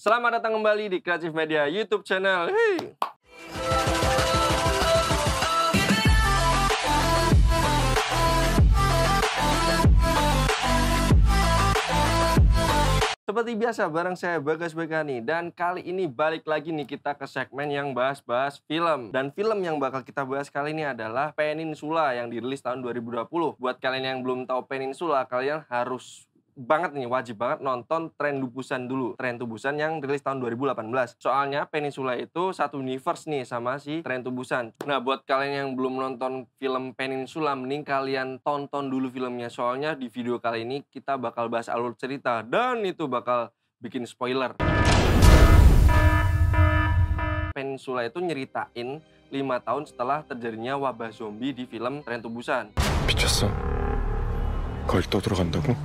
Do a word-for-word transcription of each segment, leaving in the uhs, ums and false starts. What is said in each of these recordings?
Selamat datang kembali di Creative Media YouTube channel. Hey. Seperti biasa, bareng saya Bagas Bekani. Dan kali ini balik lagi nih kita ke segmen yang bahas-bahas film. Dan film yang bakal kita bahas kali ini adalah Peninsula yang dirilis tahun dua ribu dua puluh. Buat kalian yang belum tahu Peninsula, kalian harus banget nih, wajib banget nonton Tren to Busan dulu. Tren to Busan yang rilis tahun dua ribu delapan belas. Soalnya Peninsula itu satu universe nih sama si Tren to Busan. Nah, buat kalian yang belum nonton film Peninsula, mending kalian tonton dulu filmnya. Soalnya di video kali ini kita bakal bahas alur cerita dan itu bakal bikin spoiler. Peninsula itu nyeritain lima tahun setelah terjadinya wabah zombie di film Tren to Busan. 미쳤어? 거길 또 들어간다고?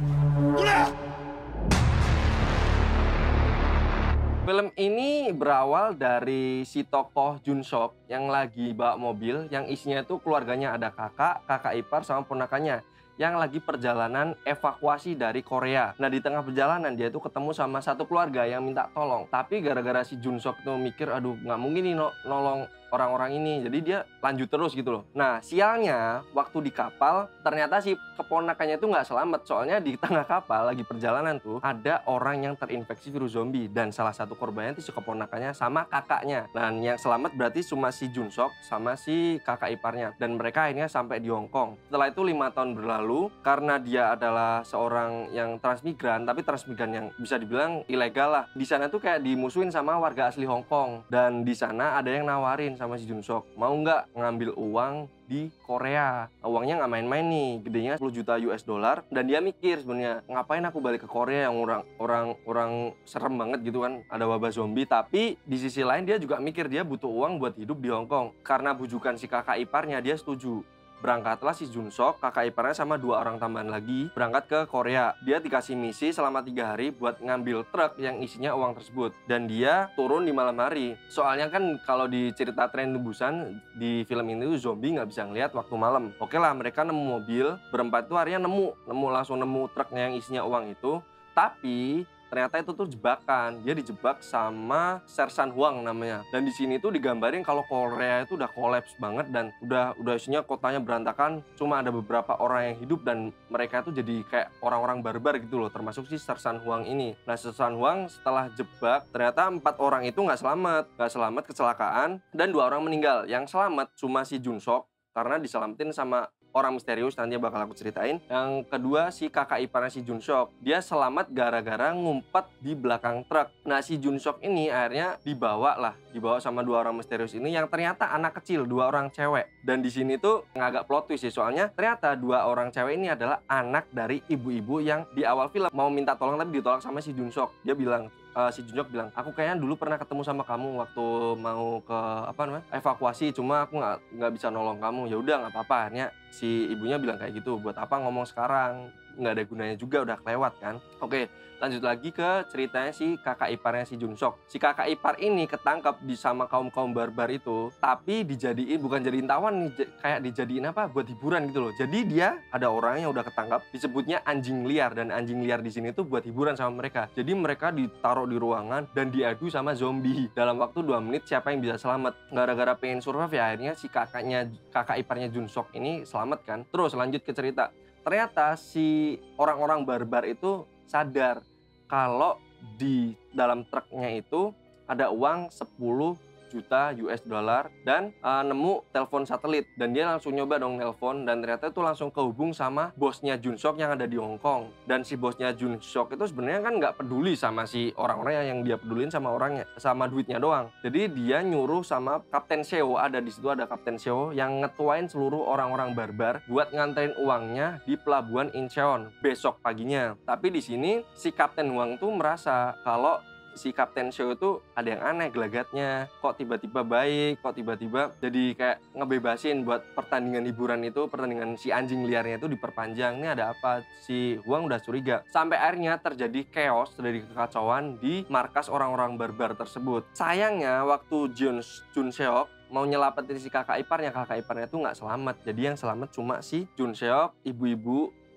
Film ini berawal dari si tokoh Jun Sok yang lagi bawa mobil yang isinya itu keluarganya, ada kakak, kakak ipar sama ponakannya yang lagi perjalanan evakuasi dari Korea. Nah, di tengah perjalanan dia tuh ketemu sama satu keluarga yang minta tolong. Tapi gara-gara si Jun Sok tuh mikir, aduh nggak mungkin nih no nolong orang-orang ini. Jadi dia lanjut terus gitu loh. Nah, sialnya waktu di kapal ternyata si keponakannya tuh nggak selamat. Soalnya di tengah kapal lagi perjalanan tuh ada orang yang terinfeksi virus zombie. Dan salah satu korbannya itu si keponakannya sama kakaknya. Dan yang selamat berarti cuma si Jun Sok sama si kakak iparnya. Dan mereka akhirnya sampai di Hong Kong. Setelah itu lima tahun berlalu, karena dia adalah seorang yang transmigran, tapi transmigran yang bisa dibilang ilegal lah. Di sana tuh kayak dimusuhin sama warga asli Hong Kong. Dan di sana ada yang nawarin sama si Jun Sok, mau nggak ngambil uang di Korea. Uangnya nggak main-main nih, gedenya sepuluh juta U S dollar. Dan dia mikir sebenarnya, ngapain aku balik ke Korea yang orang orang orang serem banget gitu kan, ada wabah zombie. Tapi di sisi lain dia juga mikir dia butuh uang buat hidup di Hong Kong. Karena bujukan si kakak iparnya, dia setuju. Berangkatlah si Jun Sok, kakak iparnya sama dua orang tambahan lagi berangkat ke Korea. Dia dikasih misi selama tiga hari buat ngambil truk yang isinya uang tersebut. Dan dia turun di malam hari. Soalnya kan kalau di cerita Tren to Busan di film ini tuh zombie nggak bisa ngeliat waktu malam. Oke lah, mereka nemu mobil, berempat tuh akhirnya nemu, nemu langsung nemu truknya yang isinya uang itu. Tapi ternyata itu tuh jebakan. Dia dijebak sama Sersan Huang namanya. Dan di sini tuh digambarin kalau Korea itu udah kolaps banget dan udah udah isinya kotanya berantakan. Cuma ada beberapa orang yang hidup dan mereka tuh jadi kayak orang-orang barbar gitu loh. Termasuk si Sersan Huang ini. Nah, Sersan Huang setelah jebak ternyata empat orang itu nggak selamat, nggak selamat kecelakaan dan dua orang meninggal. Yang selamat cuma si Jun Sok karena diselamatin sama orang misterius, nanti bakal aku ceritain. Yang kedua si kakak iparnya si Jun Sok. Dia selamat gara-gara ngumpet di belakang truk. Nah, si Jun Sok ini akhirnya dibawa lah, dibawa sama dua orang misterius ini yang ternyata anak kecil, dua orang cewek. Dan di sini tuh agak plot twist sih, soalnya ternyata dua orang cewek ini adalah anak dari ibu-ibu yang di awal film mau minta tolong tapi ditolak sama si Jun Sok. Dia bilang, Uh, si Jun Sok bilang, aku kayaknya dulu pernah ketemu sama kamu waktu mau ke apa namanya evakuasi, cuma aku nggak nggak bisa nolong kamu. Ya udah nggak apa-apa. Akhirnya si ibunya bilang kayak gitu, buat apa ngomong sekarang, nggak ada gunanya juga, udah kelewat kan. Oke, lanjut lagi ke ceritanya si kakak iparnya si Jun Sok. Si kakak ipar ini ketangkap di sama kaum-kaum barbar itu, tapi dijadiin, bukan jadiin tawan nih, kayak dijadiin apa, buat hiburan gitu loh. Jadi dia ada orang yang udah ketangkap, disebutnya anjing liar. Dan anjing liar di sini tuh buat hiburan sama mereka. Jadi mereka ditaruh di ruangan dan diadu sama zombie. Dalam waktu dua menit siapa yang bisa selamat. Gara-gara pengen survive ya akhirnya si kakaknya, kakak iparnya Jun Sok ini selamat kan. Terus lanjut ke cerita. Ternyata si orang-orang barbar itu sadar kalau di dalam truknya itu ada uang sepuluh juta U S dollar dan uh, nemu telepon satelit. Dan dia langsung nyoba dong nelpon dan ternyata itu langsung kehubung sama bosnya Jun Sok yang ada di Hong Kong. Dan si bosnya Jun Sok itu sebenarnya kan nggak peduli sama si orang-orang yang dia pedulin sama orangnya, sama duitnya doang. Jadi dia nyuruh sama Kapten Seo, ada di situ ada Kapten Seo yang ngetuain seluruh orang-orang barbar buat nganterin uangnya di pelabuhan Incheon besok paginya. Tapi di sini si Kapten Huang tuh merasa kalau si Kapten Seo itu ada yang aneh gelagatnya, kok tiba-tiba baik, kok tiba-tiba jadi kayak ngebebasin buat pertandingan hiburan itu, pertandingan si anjing liarnya itu diperpanjang. Ini ada apa? Si Huang udah curiga. Sampai akhirnya terjadi chaos, terjadi kekacauan di markas orang-orang barbar tersebut. Sayangnya waktu Jun Jun Seok mau nyelamatin si kakak iparnya, kakak iparnya tuh nggak selamat. Jadi yang selamat cuma si Jun Seok, ibu-ibu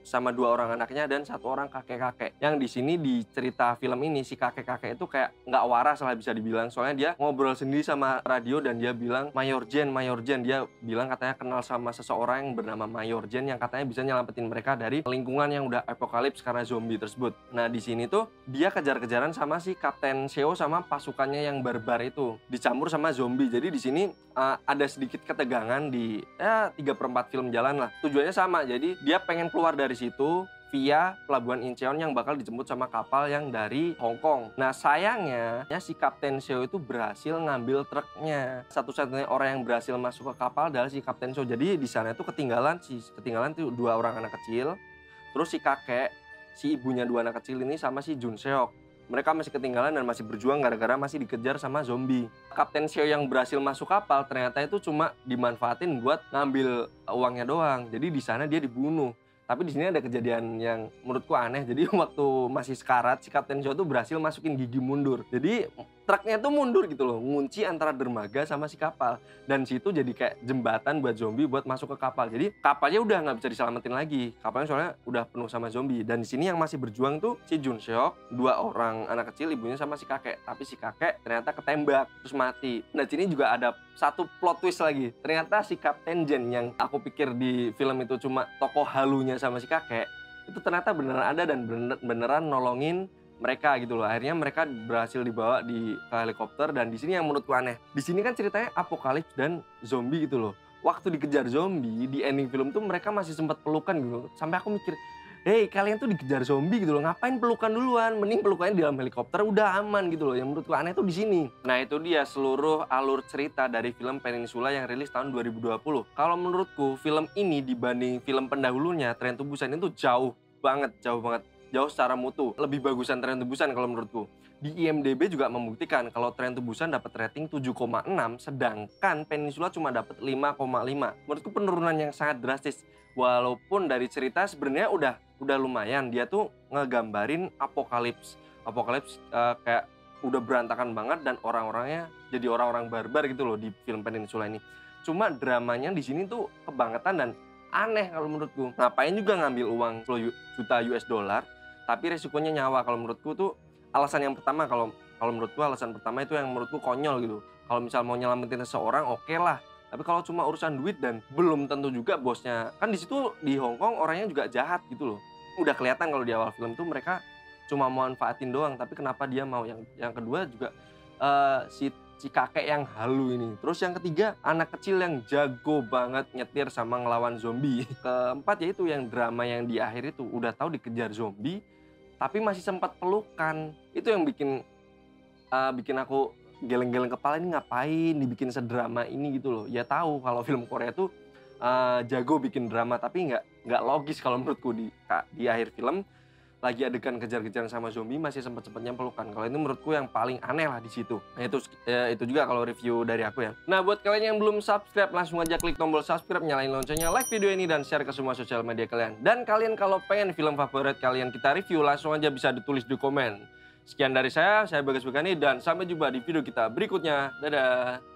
sama dua orang anaknya dan satu orang kakek-kakek. Yang di sini di cerita film ini si kakek-kakek itu kayak nggak waras lah bisa dibilang. Soalnya dia ngobrol sendiri sama radio dan dia bilang Mayor Jen, Mayor Jen. Dia bilang katanya kenal sama seseorang yang bernama Mayor Jen yang katanya bisa nyelamatin mereka dari lingkungan yang udah apokalips karena zombie tersebut. Nah di sini tuh dia kejar-kejaran sama si Kapten Seo sama pasukannya yang barbar itu dicampur sama zombie. Jadi di sini uh, ada sedikit ketegangan di ya tiga per empat film jalan lah. Tujuannya sama. Jadi dia pengen keluar dari situ via pelabuhan Incheon yang bakal dijemput sama kapal yang dari Hong Kong. Nah sayangnya ya, si Kapten Seo itu berhasil ngambil truknya. Satu-satunya orang yang berhasil masuk ke kapal adalah si Kapten Seo. Jadi di sana itu ketinggalan si ketinggalan tuh dua orang anak kecil. Terus si kakek, si ibunya dua anak kecil ini sama si Jun Seok. Mereka masih ketinggalan dan masih berjuang gara-gara masih dikejar sama zombie. Kapten Seo yang berhasil masuk kapal ternyata itu cuma dimanfaatin buat ngambil uangnya doang. Jadi di sana dia dibunuh. Tapi di sini ada kejadian yang menurutku aneh. Jadi waktu masih sekarat si Kapten Seo tuh berhasil masukin gigi mundur. Jadi truknya tuh mundur gitu loh, ngunci antara dermaga sama si kapal. Dan situ jadi kayak jembatan buat zombie buat masuk ke kapal. Jadi kapalnya udah nggak bisa diselamatin lagi. Kapalnya soalnya udah penuh sama zombie. Dan di sini yang masih berjuang tuh si Jun Seok, dua orang anak kecil, ibunya sama si kakek. Tapi si kakek ternyata ketembak terus mati. Nah di sini juga ada satu plot twist lagi. Ternyata si Kapten Jen yang aku pikir di film itu cuma tokoh halunya sama si kakek, itu ternyata beneran ada dan bener, beneran nolongin mereka gitu loh. Akhirnya mereka berhasil dibawa di ke helikopter dan di sini yang menurutku aneh. Di sini kan ceritanya apokalips dan zombie gitu loh. Waktu dikejar zombie di ending film tuh mereka masih sempat pelukan gitu. Sampai aku mikir, "Hei, kalian tuh dikejar zombie gitu loh. Ngapain pelukan duluan? Mending pelukannya di dalam helikopter udah aman gitu loh." Yang menurutku aneh tuh di sini. Nah, itu dia seluruh alur cerita dari film Peninsula yang rilis tahun dua ribu dua puluh. Kalau menurutku film ini dibanding film pendahulunya Train to Busan itu jauh banget, jauh banget. Jauh secara mutu, lebih bagusan Train to Busan kalau menurutku. Di I M D B juga membuktikan kalau Train to Busan dapat rating tujuh koma enam, sedangkan Peninsula cuma dapat lima koma lima. Menurutku penurunan yang sangat drastis. Walaupun dari cerita sebenarnya udah udah lumayan, dia tuh ngegambarin apokalips. Apokalips uh, kayak udah berantakan banget dan orang-orangnya jadi orang-orang barbar gitu loh di film Peninsula ini. Cuma dramanya di sini tuh kebangetan dan aneh kalau menurutku. Ngapain juga ngambil uang sepuluh juta U S dollar tapi resikonya nyawa. Kalau menurutku tuh alasan yang pertama, kalau kalau menurutku alasan pertama itu yang menurutku konyol gitu. Kalau misal mau nyelamatin seseorang oke okay lah, tapi kalau cuma urusan duit dan belum tentu juga bosnya, kan di situ di Hong Kong orangnya juga jahat gitu loh. Udah kelihatan kalau di awal film tuh mereka cuma mau manfaatin doang, tapi kenapa dia mau. Yang yang kedua juga uh, si si kakek yang halu ini. Terus yang ketiga, anak kecil yang jago banget nyetir sama ngelawan zombie. Keempat yaitu yang drama yang di akhir itu udah tahu dikejar zombie tapi masih sempat pelukan. Itu yang bikin uh, bikin aku geleng-geleng kepala, ini ngapain dibikin sedrama ini gitu loh. Ya tahu kalau film Korea tuh uh, jago bikin drama tapi nggak nggak logis kalau menurutku di di akhir film lagi adegan kejar-kejaran sama zombie masih sempat-sempatnya pelukan. Kalau itu menurutku yang paling aneh lah di situ. Nah, itu ya, itu juga kalau review dari aku ya. Nah, buat kalian yang belum subscribe langsung aja klik tombol subscribe, nyalain loncengnya, like video ini dan share ke semua sosial media kalian. Dan kalian kalau pengen film favorit kalian kita review langsung aja bisa ditulis di komen. Sekian dari saya, saya Bagas Bekani dan sampai jumpa di video kita berikutnya. Dadah.